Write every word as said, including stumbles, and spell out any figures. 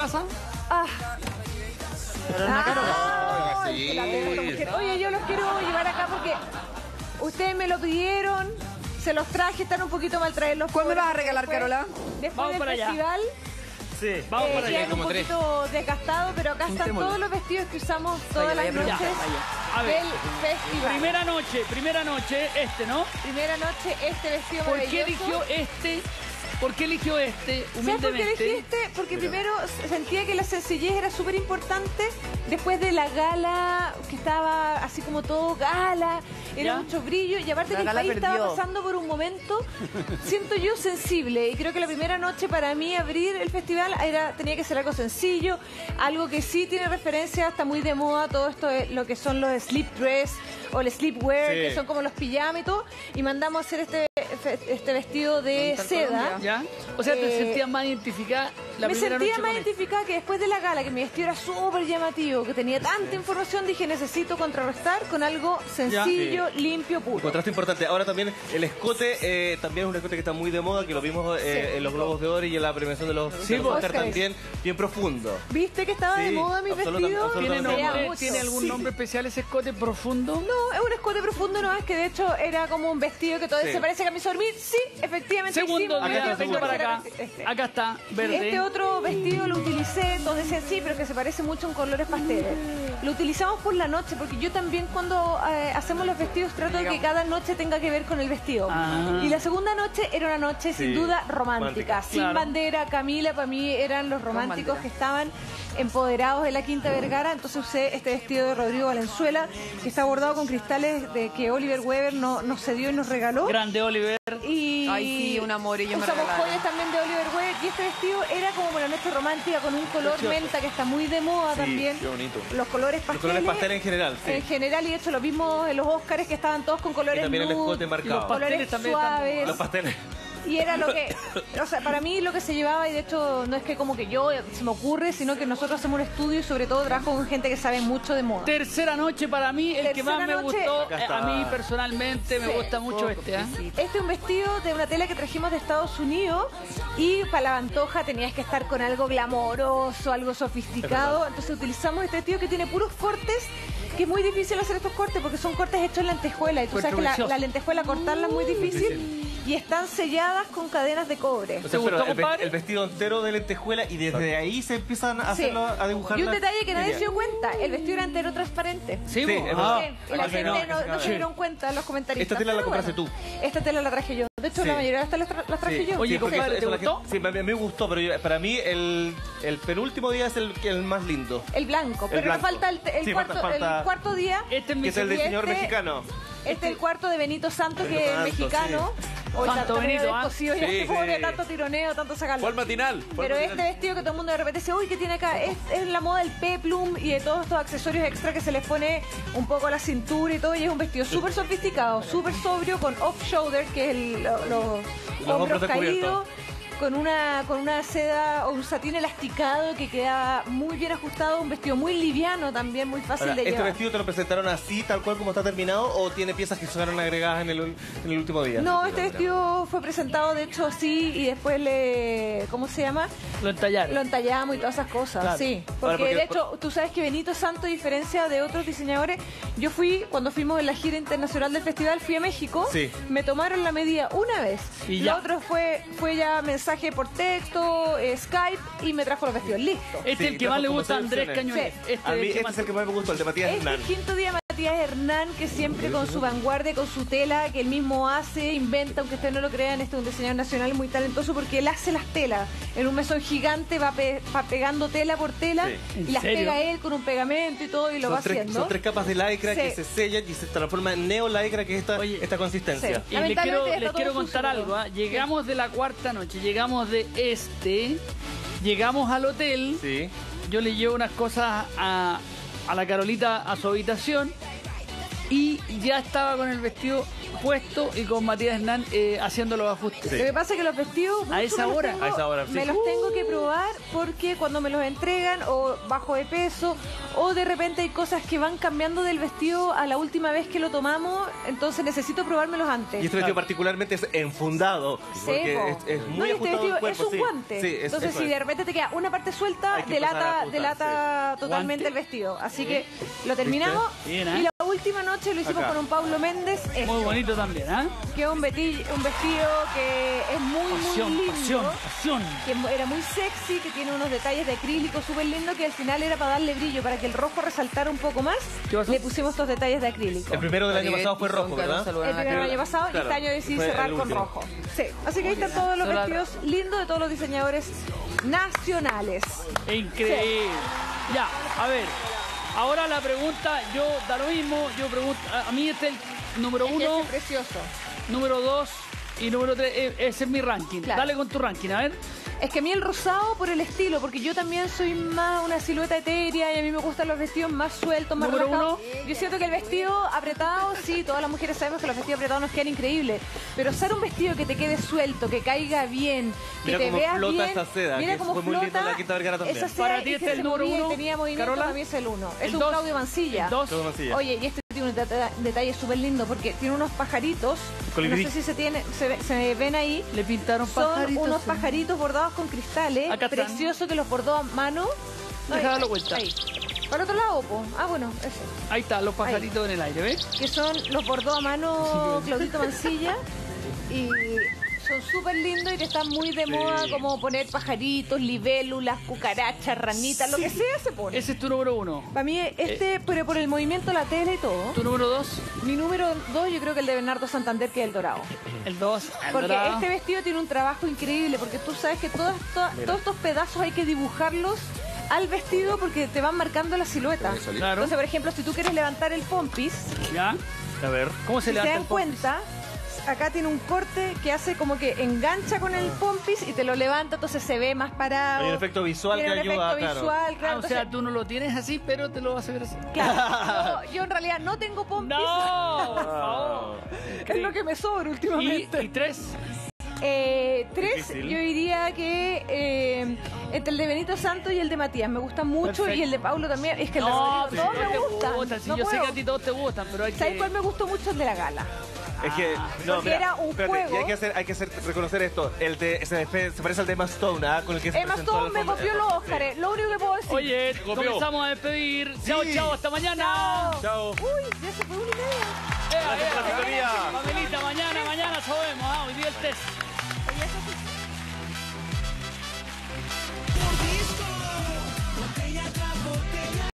casa? Ah. Pero una Carola. Ah, Sí. la tengo como que- Oye, yo los quiero llevar acá porque ustedes me lo pidieron, se los traje, están un poquito mal traerlos. ¿Cuándo pobres, vas a regalar, después- Carola? Después Vamos del para allá. festival, Sí, vamos eh, para allá. quedan un como tres. poquito desgastados, pero acá están Juntémoslo. todos los vestidos que usamos todas Vaya, las vaya, noches A ver, del festival. primera noche, primera noche, este, ¿no? Primera noche, este vestido ¿Por qué maravilloso. eligió este? ¿Por qué eligió este, ¿Sabes por qué humildemente? elegí este? Porque primero sentía que la sencillez era súper importante. Después de la gala, que estaba así como todo gala, era ¿Ya? mucho brillo. Y aparte La que el gala país perdió. estaba pasando por un momento, siento yo, sensible. Y creo que la primera noche para mí abrir el festival era, tenía que ser algo sencillo, algo que sí tiene referencia, está muy de moda todo esto, de lo que son los sleep dress o el sleepwear, Sí. que son como los pijamas y todo. Y mandamos a hacer este, este vestido de Con tal seda. Colombia. ¿Ya? O sea, te Eh, sentías más identificada la Me primera sentía noche más con este. identificada que después de la gala, que mi vestido era súper llamativo, que tenía tanta información, dije necesito contrarrestar con algo sencillo, limpio, puro. Contraste importante. Ahora también el escote, eh, también es un escote que está muy de moda, que lo vimos eh, Sí. en los Globos de Oro y en la premiación de los, Sí, de los vos. Oscar Oscars. también, bien profundo. ¿Viste que estaba de Sí, moda mi absoluta- vestido? absolutamente. ¿Tiene, Me Veía nombre, mucho. ¿Tiene algún Sí. nombre especial ese escote profundo? No, es un escote profundo, no es que de hecho era como un vestido que todavía Sí. se parece a camisa de dormir. Sí, efectivamente. Segundo hicimos un día, vestido vengo que para era acá. este. Acá está, verde. Este otro vestido lo utilicé, todos decían sí, pero que se parece mucho en colores pasteles. Lo utilizamos por la noche, porque yo también cuando eh, hacemos los vestidos trato de que cada noche tenga que ver con el vestido. Ah. Y la segunda noche era una noche sin Sí, duda romántica. romántica. Sin Claro. bandera, Camila para mí eran los románticos bandera. que estaban empoderados de la Quinta Vergara. Entonces usé este vestido de Rodrigo Valenzuela, que está bordado con cristales de que Oliver Weber no- nos cedió y nos regaló. Grande Oliver. Y Ay, sí, un amor, y yo me usamos regalaron. joyas también de Oliver Weber. Y este vestido era como una noche romántica con un color menta que está muy de moda Sí, también. qué bonito. Los colores Los pasteles. colores pastel en general, sí. En general, y de hecho lo vimos en los Oscars que estaban todos con colores Y también el nude, escote marcado. Los pasteles colores también están de suaves. Los pasteles. Y era lo que, o sea, para mí lo que se llevaba, y de hecho no es que como que yo se me ocurre, sino que nosotros hacemos un estudio y sobre todo trabajo con gente que sabe mucho de moda. Tercera noche para mí, el que Tercera más me noche. gustó, Acá eh, está. a mí personalmente me Sí. gusta mucho este. ¿eh? Este es un vestido de una tela que trajimos de Estados Unidos y para la pantoja tenías que estar con algo glamoroso, algo sofisticado. Entonces utilizamos este vestido que tiene puros cortes, que es muy difícil hacer estos cortes porque son cortes hechos en lentejuela y tú sabes que la, Precioso. la lentejuela cortarla es muy difícil y están selladas con cadenas de cobre. O ¿Te sea, gustó, pero el, ve- compadre? el vestido entero de lentejuela y desde ahí se empiezan a Sí. hacerlo, a dibujar. Y un la detalle que nadie línea. se dio cuenta, el vestido era entero transparente. Sí, Sí, vos? es Ah, verdad. Y la Ah, que gente no, no, que no se se cae. dieron cuenta, los comentaristas. Esta tela la Pero compraste bueno, tú. Esta tela la traje yo. De hecho, Sí. la mayoría de las telas tra- las traje Sí. yo. Oye, Sí, porque compadre, eso- ¿te eso es la gustó? que- Sí, me, me gustó, pero yo- para mí el, el penúltimo día es el, el más lindo. El blanco, pero blanco. nos falta el, el Sí, cuarto, falta- falta- el cuarto día. Este es mi Que es el del Y señor este- mexicano. Este es el cuarto de Benito Santos, que Benito es Santos, mexicano. Hoy Santo está Benito, ¿ah? descosido ya Sí, este pobre, sí. tanto tironeo, tanto sacarlo. Fue al matinal. fue al Pero matinal. este vestido que todo el mundo de repente dice, uy, ¿qué tiene acá? Es, es la moda del peplum y de todos estos accesorios extra que se les pone un poco a la cintura y todo. Y es un vestido súper sofisticado, súper sobrio, con off-shoulder, que es el, lo- los hombros hombros descubiertos. caídos. Con una, con una seda o un satín elasticado que queda muy bien ajustado, un vestido muy liviano también, muy fácil Ahora, de ¿este llevar. vestido te lo presentaron así, tal cual como está terminado, o tiene piezas que fueron agregadas en el, en el último día? No, este vestido fue presentado de hecho así y después le, ¿cómo se llama? Lo entallaron. Lo entallamos y todas esas cosas, Claro. sí. Porque, Ahora, porque- de hecho, tú sabes que Benito Santo, a diferencia de otros diseñadores, yo fui, cuando fuimos en la gira internacional del festival, fui a México, Sí. me tomaron la medida una vez. Y Lo ya. otro fue, fue ya mensaje por texto, eh, Skype y me trajo los vestidos, listo. Este es Sí, el que trajo más le como gusta a seis Andrés opciones. Cañones. Sí. Este A mí del que este más- es el que más me gustó, el de Matías Este Hernán. es el quinto día Matías Hernán, que siempre con su vanguardia, con su tela, que él mismo hace, inventa, aunque ustedes no lo crean, este es un diseñador nacional muy talentoso porque él hace las telas. En un mesón gigante va, pe- va pegando tela por tela Sí. y ¿En las serio? pega él con un pegamento y todo y lo Son va tres, haciendo. son tres capas de lycra Sí. que se sellan y se transforma en neo lycra, que es esta, Oye, esta consistencia. sí. Y les quiero, Lamentablemente les está quiero todo contar sucio, algo. pero- ¿ah? Llegamos de la cuarta noche, llegamos de este, llegamos al hotel. Sí. Yo le llevo unas cosas a, a la Carolita a su habitación y ya estaba con el vestido puesto y con Matías Hernán eh, haciendo los ajustes. Sí. Lo que pasa es que los vestidos A mucho esa me los hora. tengo- A esa hora, sí. me los tengo que probar porque cuando me los entregan o bajo de peso o de repente hay cosas que van cambiando del vestido a la última vez que lo tomamos, entonces necesito probármelos antes. Y este vestido particularmente es enfundado, porque Seco. es, es No, muy y este ajustado vestido al cuerpo. es un sí. guante. Sí, es- Entonces, eso si es. de repente te queda una parte suelta, Hay que empezar a delata, ajustar, delata totalmente ¿Guante? el vestido. Así que lo terminamos. Bien, ¿eh? Y la última noche lo hicimos Acá. con un Paulo Méndez. Muy esto, bonito también, ¿ah? que es un, vesti- un vestido que es muy, muy Pasión, lindo. pasión, pasión. Que mu- era muy sexy, que tiene unos detalles de acrílico súper lindo, que al final era para darle brillo, para que el rojo resaltara un poco más. ¿Qué pasó? Le pusimos estos detalles de acrílico. El primero del año pasado fue rojo, ¿verdad? El primer año pasado y Claro, este año decidí fue cerrar el con último. rojo. Sí, así que ahí están todos los Sola- vestidos lindos de todos los diseñadores nacionales. Increíble. Ya, a ver. Ahora la pregunta, yo da lo mismo, yo pregunto, a a mí este es el número uno, Es precioso. número dos y número tres, eh, ese es mi ranking. Claro. Dale con tu ranking, a ver. Es que a mí el rosado por el estilo, porque yo también soy más una silueta etérea y a mí me gustan los vestidos más sueltos, más Número relajados. uno. Yo siento que el vestido apretado, sí, todas las mujeres sabemos que los vestidos apretados nos quedan increíbles, pero usar un vestido que te quede suelto, que caiga bien, que Mira te cómo veas flota bien. esta seda, mira que cómo fue muy lindo en flota. la Quinta Vergara también. Esa seda Para ti es este que es el se número movía y uno, tenía movimiento, Carola. para mí es el uno. Es El un dos, Claudio Mancilla. el dos. Todo Mancilla. Oye, y este tiene un deta- detalle súper lindo porque tiene unos pajaritos. Colibrí. No sé si se tiene, se, ve- se ven ahí. Le pintaron Son pajaritos. unos pajaritos bordados con cristales. Acá están. Precioso que los bordó a mano. Deja Ay, darlo ay, vuelta. ahí. Para otro lado, po. Ah, bueno, ese. Ahí están los pajaritos en el aire, ¿ves? Que son, los bordó a mano Claudito Mancilla. Y son súper lindos y que están muy de moda, como poner pajaritos, libélulas, cucarachas, ranitas, lo que sea se pone. Ese es tu número uno. Para mí, este, pero por el movimiento de la tela y todo. Tu número dos, Mi número dos, yo creo que el de Bernardo Santander, que es el dorado. el dos, el Porque dorado. este vestido tiene un trabajo increíble, porque tú sabes que todas- todas- todos estos pedazos hay que dibujarlos al vestido porque te van marcando la silueta. Claro. Entonces, por ejemplo, si tú quieres levantar el pompis, ¿Ya? A ver. ¿Cómo se si se levanta dan el pompis? cuenta, acá tiene un corte que hace como que engancha con el pompis y te lo levanta, entonces se ve más parado. Hay un efecto visual Tiene que un ayuda, efecto claro. visual, claro. Ah, o sea, entonces, tú no lo tienes así, pero te lo vas a ver así. claro, yo, yo en realidad no tengo pompis. No, por favor. Es lo que me sobra Y, últimamente. y tres. Eh, tres, Difícil. yo diría que eh, entre el de Benito Santos y el de Matías me gustan mucho. Perfecto. Y el de Paulo también. Es que el de No, Rodrigo, si todos me todos te gustan. gustan. Si No yo sé puedo. que a ti todos te gustan, pero hay ¿Sabes que... cuál me gustó mucho? El de la gala. Es que, no, Porque mira, era un espérate, juego. y hay que hacer, hay que hacer, reconocer esto. El de, se, se parece al de Emma Stone, ¿ah? Con el que se Emma presentó Stone al me fondo. copió los Óscares. Lo único que puedo decir. Oye, copió. comenzamos a despedir. Chao, Sí. chao, hasta mañana. Chao. Uy, ya se fue una y media. Ea, Gracias por la ea. sintonía. Pamelita, mañana, mañana sabemos, ¿ah? Hoy día el test.